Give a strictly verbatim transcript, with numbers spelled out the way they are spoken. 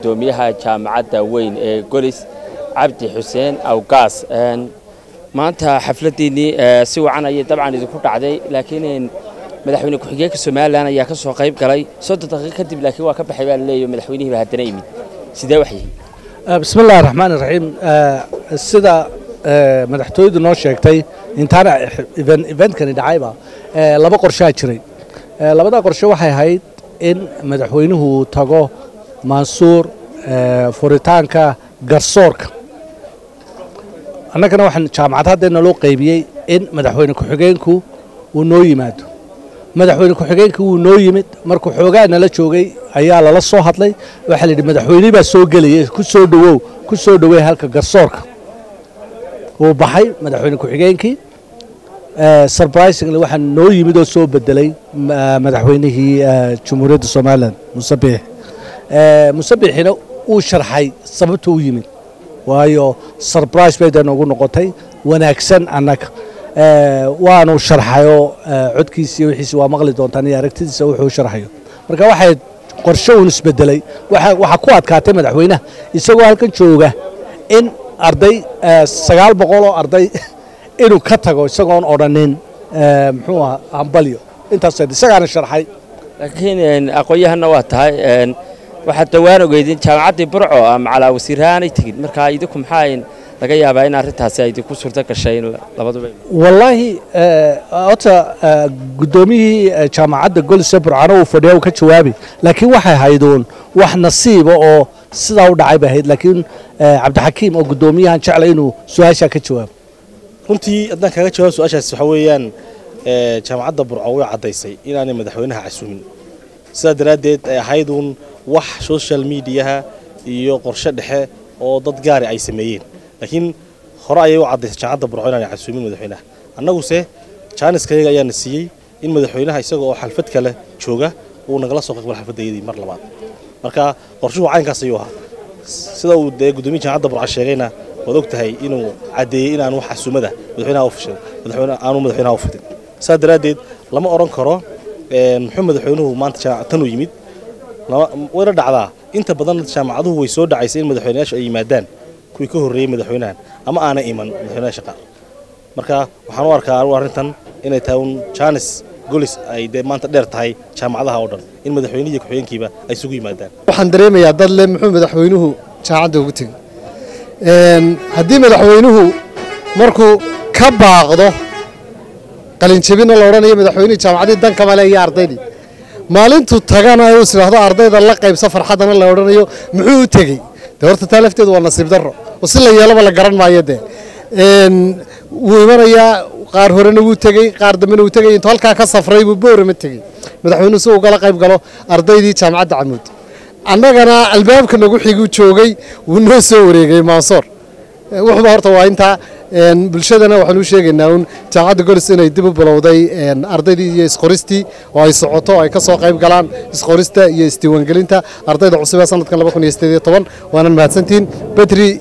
قدوميها جامعة وين جوليس عبد حسين أو قاس ما أنت حفلتني سوى عنا طبعا إذا كنت عادي لكن مدحويني كحجيك السومال أنا يا كسر قريب كلاي صوت دقيقة كتب لكن هو كبح حبال لي مدحويني بهالتنايمي سيدا وحي بسم الله الرحمن الرحيم السيدة مدحتويد النور شيكتي انتانا إيفن إيفن كان دعايبة لبا قرشة شري لبا قرشة وحي هاي إن مدحوينه تاجو منصور فوريتانكا قرصورك أنا كنا واحد جامعات هذا نلو قيبية إن مدحوينه كحجينكو ونويماتو مدحوينه كحجينكو ونويمت مركو حوجان لا شوجي أيها لا صو هطلي وحلي مدحويني بس سو جلي كل سو دو كل سو دو هالك قرصورك وبحي مدحوينه كحجينكي سربرايز اللي واحد نويمت وسو بدلي مدحوينه جمهورية الصومال مصبيح مصبيح هنا وشرحي سببته ويمت waayo surprise bay dano noqotay wanaagsan anaka ee waanu sharxayo codkiisa wixiisa waa maqli doontaan iyo aragtidiisa wuxuu sharxayo marka waxay qorshe uu isbedelay waxa waxa ku adkaatay madaxweynaha isagoo halkan jooga in arday sagaal boqol oo arday inuu ka tago isagoo oranin muxuu ahaa ambalyo intaas isaga sharxay laakiin aqoonyahana waa tahay waxaad dawaan ogeydin jaamacadii burco ama ala wasiiraan ay tigid marka idinku maxay laga yaabaa in arintaasi ay ku suurta gashay labaduba wallahi ota gudoomiyii jaamacadda golse burcano uu fadhiyo ka jawaabi laakiin waxay haydoon wax nasiib oo sida u dhacay bahayd laakiin cabdixakiim oo gudoomiyahan jeclay inuu su'aasha ka jawaabo runtii haddaan kaga jawaabo su'aashaas waxa weeyaan jaamacadda burco way cadaysay inaanay madaxweynaha casuumin sida daraadeed ay haydoon wax social media iyo qorshe dhexe oo dad gaar ah ay sameeyeen laakiin hore ayay u cadaysay jaamacadda burco inaan casuumin madaxweynaha annagu se jaaniskayga ayaa nasiyay in madaxweynaha isaga oo xalfad kale jooga uu nagala soo qeybgal xalfadeedii mar labaad marka qorshuhu caynkaas ayuu ahaa sida uu gudoomiyaha jaamacadda burco sheegayna wad ogtahay inuu cadeeyay in aan wax casuumada madaxweynaha u fashay madaxweynaha aanu madaxweynaha u fadin saa daraadeed lama oran karo muxuu madaxweynuhu maanta tan u yimid wayna dhacdaa inta badan jaamacaduhu way soo dhacaysay in madaxweynayaashu ay yimaadaan kuwii ka horreeyay madaxweynahan ama aanay iman madaxweynayaasha qaar marka waxaan u arkaa arrintan inay tahay un jaanis golis ay dee maanta dheer tahay jaamacadaha oo dhan in madaxweynihi iyo ku-xigeenkiiba ay isugu yimaadaan waxaan dareemayaa dad le muxuu madaxweynuhu jaamacadda ugu tegey haddii madaxweynuhu markuu ka baaqdo qalinjabina la odhanayo madaxweynihii jaamacaddii danka male iyo ardaydii maalintuu tagana uu isiraahdo ardayda la qaybsa farxadana la odhanayo muxuu u tegey de horta taa lafteedu waa nasiib darro oo si la yeelaba la garan maayo dee wuu imanayaa qaar horena wuu tegey qaar dambena wuu tegey intuu halkaa ka safray buu boorama tegey madaxweynuhu si uu gala qayb galo ardaydii jaamacadda camuud annagana albaabka nagu xiguu joogay wuu noo soo wareegay mansoor wuxuuba horta waa intaa bulshadana waxaan u sheegaynaa un jaamacadda golis inay dib u bilowday ardaydii iyo isqoristii oo ay socoto oo ay ka soo qayb galaan isqorista iyo isdiiwaangelinta ardayda cusub ee sanadkan laba kun iyo siddeed iyo toban waanan mahadsantihiin bedri